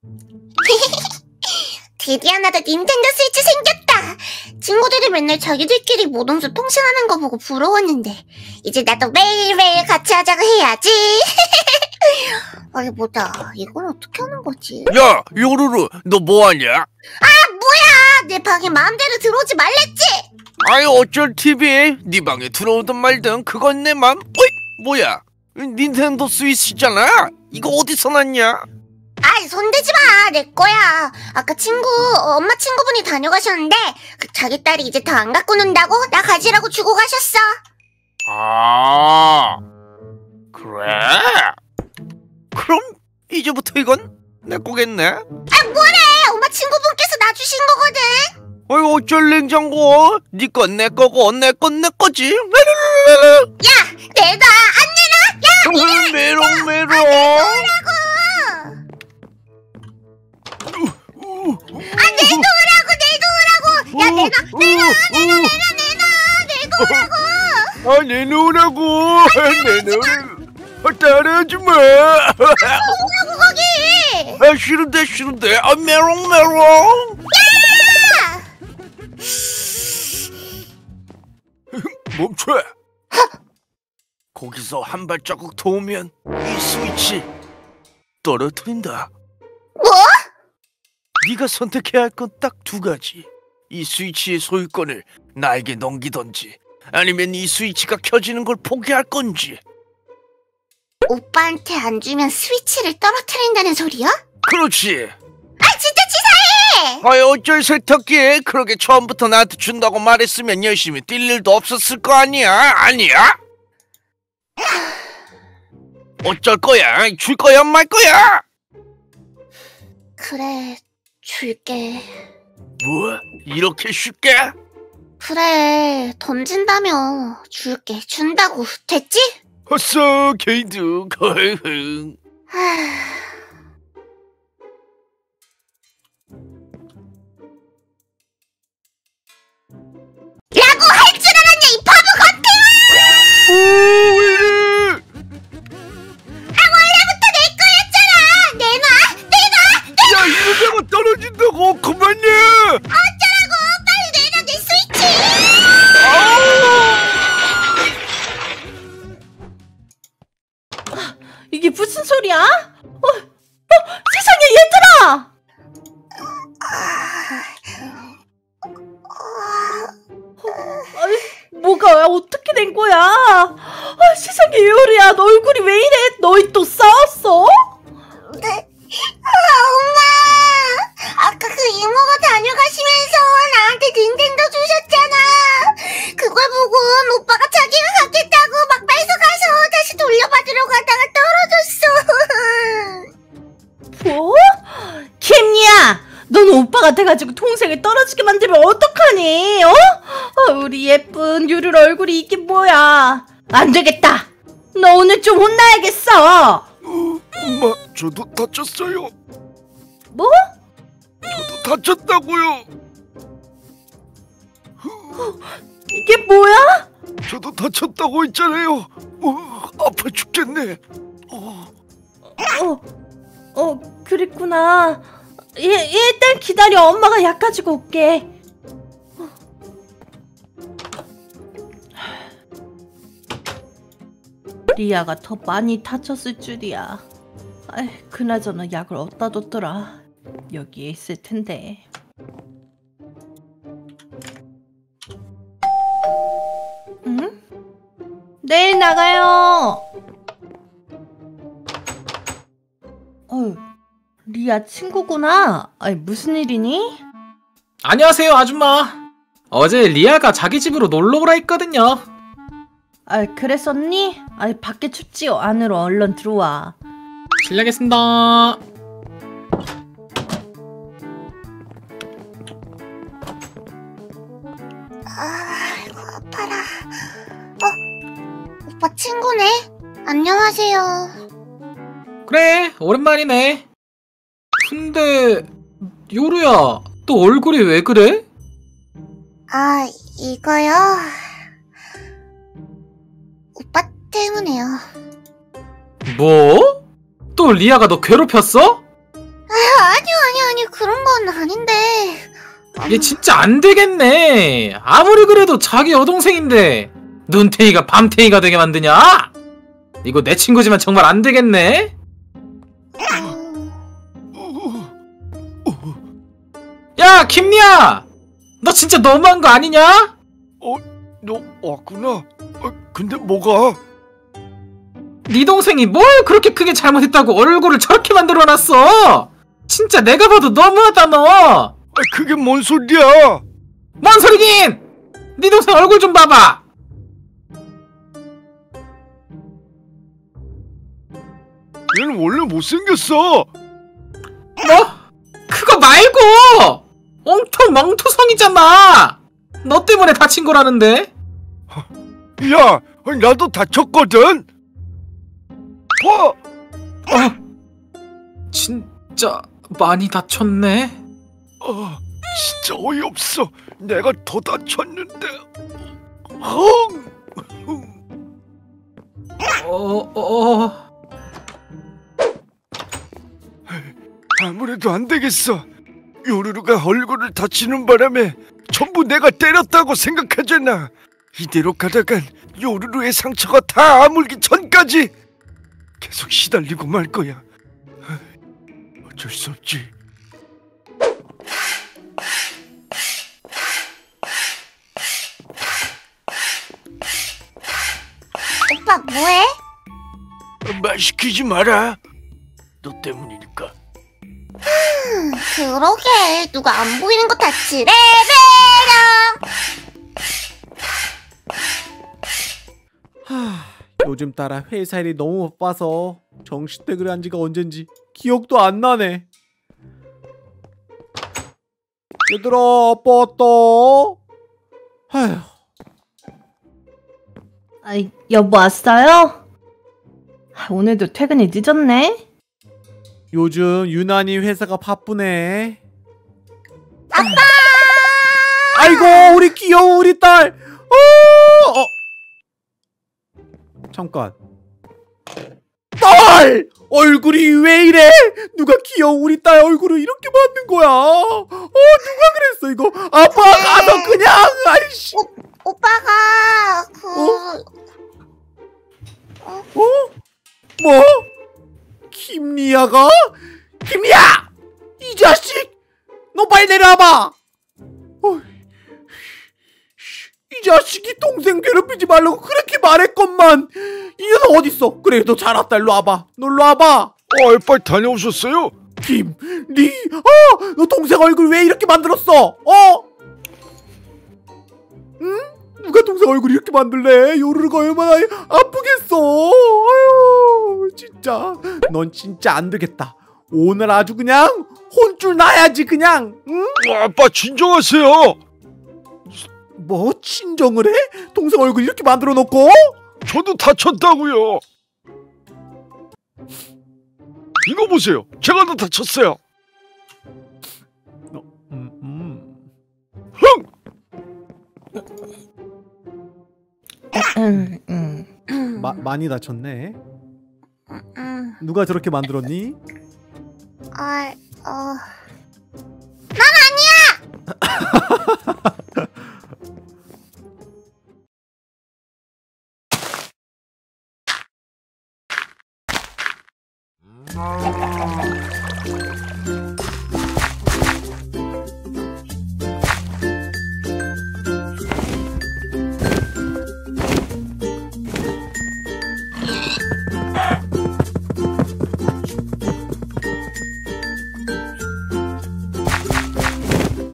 드디어 나도 닌텐도 스위치 생겼다. 친구들이 맨날 자기들끼리 모동수 통신하는 거 보고 부러웠는데 이제 나도 매일매일 같이 하자고 해야지. 아니 뭐다, 이걸 어떻게 하는 거지? 야, 요루루, 너 뭐하냐? 아 뭐야, 내 방에 마음대로 들어오지 말랬지. 아이, 어쩔 TV? 네 방에 들어오든 말든 그건 내 맘. 어이, 뭐야? 닌텐도 스위치잖아? 이거 어디서 났냐? 아이 손대지 마, 내 거야. 아까 엄마 친구분이 다녀가셨는데 자기 딸이 이제 더 안 갖고 논다고 나 가지라고 주고 가셨어. 아, 그래? 그럼 이제부터 이건 내 거겠네? 아 뭐래, 엄마 친구분께서 나 주신 거거든. 어이, 어쩔 냉장고? 네 건 내 거고 내 건 내 거지? 야, 내놔. 안 내놔. 야, 메롱 메롱. 내놓으라고. 아, 내놓으라고. 야, 내놔. 아, 내놓으라고. 따라하지 마. 내놓으라고 거기. 아, 싫은데. 아, 메롱. 야! 멈춰. 거기서 한 발자국 더 오면 이 스위치 떨어뜨린다. 뭐? 네가 선택해야 할 건 딱 두 가지. 이 스위치의 소유권을 나에게 넘기던지, 아니면 이 스위치가 켜지는 걸 포기할 건지. 오빠한테 안 주면 스위치를 떨어뜨린다는 소리야? 그렇지. 아, 진짜 치사해. 아이, 어쩔 세탁기에 그러게 처음부터 나한테 준다고 말했으면 열심히 뛸 일도 없었을 거 아니야? 어쩔 거야? 줄 거야 말 거야? 그래, 줄게. 뭐? 이렇게 쉽게? 그래, 던진다며. 줄게. 준다고. 됐지? 허써 게이드. 라고 할 줄 알았냐, 이 바보 같아! 오, 왜 이래? 아, 원래부터 내 거였잖아! 내놔! 야, 이러다가 떨어진다고. 그만해. 어쩌라고! 빨리 내놔, 내 스위치! 이게 무슨 소리야? 세상에, 얘들아! 뭐가 어떻게 된 거야? 세상에, 요리야, 너 얼굴이 왜 이래? 너희 또 싸웠어? 네. 엄마! 아까 그 이모가 다녀가시면서 나한테 닌텐도 주셨잖아. 그걸 보고 오빠가 자기가 갖겠다고 막 뺏어가서 다시 돌려받으러 가다가 떨어졌어. 뭐? 김이야! 넌 오빠가 돼가지고 동생을 떨어지게 만들면 어떡하니? 우리 예쁜 유를 얼굴이 이게 뭐야? 안 되겠다! 너 오늘 좀 혼나야겠어! 엄마, 저도 다쳤어요. 뭐? 저도 다쳤다고요. 이게 뭐야? 저도 다쳤다고 했잖아요. 아파 죽겠네. 그랬구나. 일단 기다려. 엄마가 약 가지고 올게. 리아가 더 많이 다쳤을 줄이야. 그나저나 약을 어디다 뒀더라. 여기에 있을 텐데. 응? 내일 나가요. 리아 친구구나. 무슨 일이니? 안녕하세요, 아줌마. 어제 리아가 자기 집으로 놀러 오라 했거든요. 그랬었니? 밖에 춥지요. 안으로 얼른 들어와. 실례하겠습니다. 아이고, 아파라. 오빠 친구네? 안녕하세요. 그래, 오랜만이네. 근데 요루야, 또 얼굴이 왜 그래? 아, 이거요? 오빠 때문에요. 뭐? 또 리아가 너 괴롭혔어? 아, 아니 그런 건 아닌데. 얘 진짜 안 되겠네. 아무리 그래도 자기 여동생인데 눈탱이가 밤탱이가 되게 만드냐? 이거 내 친구지만 정말 안 되겠네. 야, 김리야! 너 진짜 너무한 거 아니냐? 너 왔구나. 근데 뭐가? 네 동생이 뭘 그렇게 크게 잘못했다고 얼굴을 저렇게 만들어놨어? 진짜 내가 봐도 너무하다 너. 그게 뭔 소리야? 뭔 소리긴! 네 동생 얼굴 좀 봐봐. 얘는 원래 못생겼어. 뭐? 그거 말고 엉뚱 멍투성이잖아. 너 때문에 다친 거라는데. 야, 나도 다쳤거든. 봐. 진짜 많이 다쳤네. 진짜 어이없어. 내가 더 다쳤는데. 아무래도 안 되겠어. 요루루가 얼굴을 다치는 바람에 전부 내가 때렸다고 생각하잖아. 이대로 가다간 요루루의 상처가 다 아물기 전까지 계속 시달리고 말 거야. 어쩔 수 없지. 오빠 뭐해? 말 시키지 마라. 너 때문이니까. 그러게 누가 안 보이는 거 다치래래랑. 요즘 따라 회사 일이 너무 바빠서 정시퇴근을 한 지가 언젠지 기억도 안 나네. 얘들아, 아빠 왔다. 아휴. 여보 왔어요? 오늘도 퇴근이 늦었네. 요즘 유난히 회사가 바쁘네. 아빠! 아이고, 우리 귀여운 우리 딸. 잠깐. 딸! 얼굴이 왜 이래? 누가 귀여운 우리 딸 얼굴을 이렇게 만든 거야? 누가 그랬어 이거? 아빠가 가서 그냥. 아이씨. 오빠가 뭐? 김리아가? 김리아! 이 자식! 너 빨리 내려와봐! 이 자식이 동생 괴롭히지 말라고 그렇게 말했건만. 이 녀석 어딨어? 그래, 너 잘 왔다. 일로 와봐. 너 일로 와봐. 빨리 다녀오셨어요? 김리, 너 동생 얼굴 왜 이렇게 만들었어? 응? 누가 동생 얼굴 이렇게 만들래? 요루루가 얼마나 아프겠어. 아유, 진짜. 넌 진짜 안 되겠다. 오늘 아주 그냥 혼쭐 나야지 그냥. 응? 아빠 진정하세요. 뭐 친정을 해? 동생 얼굴 이렇게 만들어 놓고? 저도 다쳤다고요. 이거 보세요. 제가 더 다쳤어요. 많이 다쳤네. 누가 저렇게 만들었니? 난 아니야.